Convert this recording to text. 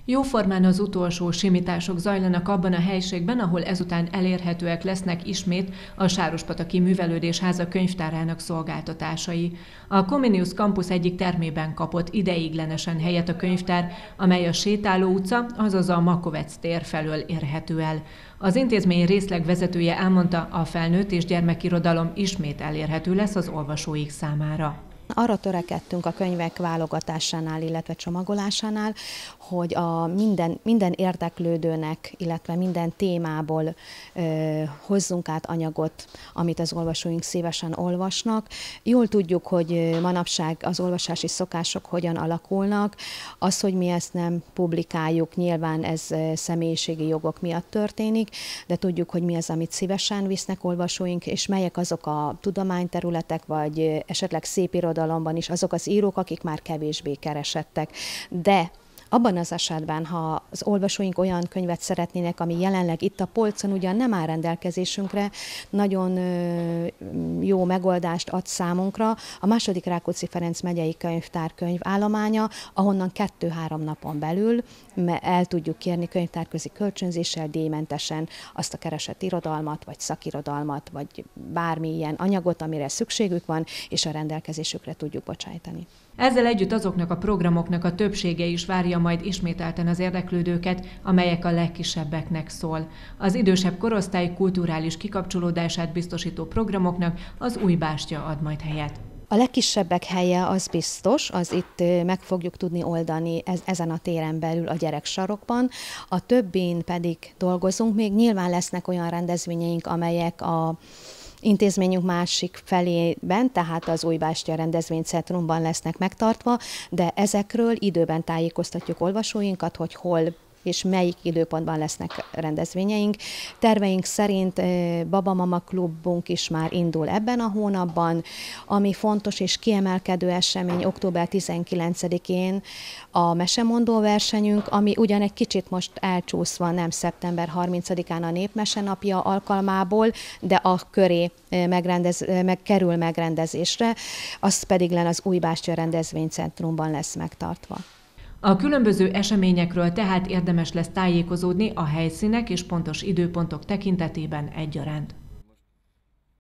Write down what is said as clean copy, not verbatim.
Jóformán az utolsó simítások zajlanak abban a helyiségben, ahol ezután elérhetőek lesznek ismét a Sárospataki Művelődésháza könyvtárának szolgáltatásai. A Comenius Campus egyik termében kapott ideiglenesen helyet a könyvtár, amely a Sétáló utca, azaz a Makovecz tér felől érhető el. Az intézmény részlegvezetője elmondta, a felnőtt és gyermekirodalom ismét elérhető lesz az olvasóik számára. Arra törekedtünk a könyvek válogatásánál, illetve csomagolásánál, hogy minden érdeklődőnek, illetve minden témából hozzunk át anyagot, amit az olvasóink szívesen olvasnak. Jól tudjuk, hogy manapság az olvasási szokások hogyan alakulnak. Az, hogy mi ezt nem publikáljuk, nyilván ez személyiségi jogok miatt történik, de tudjuk, hogy mi az, amit szívesen visznek olvasóink, és melyek azok a tudományterületek, vagy esetleg szépirodalomban is azok az írók, akik már kevésbé keresettek. De abban az esetben, ha az olvasóink olyan könyvet szeretnének, ami jelenleg itt a polcon ugyan nem áll rendelkezésünkre, nagyon jó megoldást ad számunkra a II. Rákóczi Ferenc megyei könyvtár könyvállománya, ahonnan 2-3 napon belül el tudjuk kérni könyvtárközi kölcsönzéssel, díjmentesen azt a keresett irodalmat, vagy szakirodalmat, vagy bármilyen anyagot, amire szükségük van, és a rendelkezésükre tudjuk bocsájtani. Ezzel együtt azoknak a programoknak a többsége is várja majd ismételten az érdeklődőket, amelyek a legkisebbeknek szól. Az idősebb korosztály kulturális kikapcsolódását biztosító programoknak az Új Bástya ad majd helyet. A legkisebbek helye az biztos, az itt meg fogjuk tudni oldani ezen a téren belül a gyereksarokban. A többin pedig dolgozunk, még nyilván lesznek olyan rendezvényeink, amelyek a intézményünk másik felében, tehát az Új Bástya rendezvénycentrumban lesznek megtartva, de ezekről időben tájékoztatjuk olvasóinkat, hogy hol és melyik időpontban lesznek rendezvényeink. Terveink szerint Babamama klubunk is már indul ebben a hónapban, ami fontos és kiemelkedő esemény október 19-én a mesemondó versenyünk, ami ugyan egy kicsit most elcsúszva, nem szeptember 30-án a Népmese napja alkalmából, de a köré kerül megrendezésre, az pedig az Új Bástya rendezvénycentrumban lesz megtartva. A különböző eseményekről tehát érdemes lesz tájékozódni a helyszínek és pontos időpontok tekintetében egyaránt.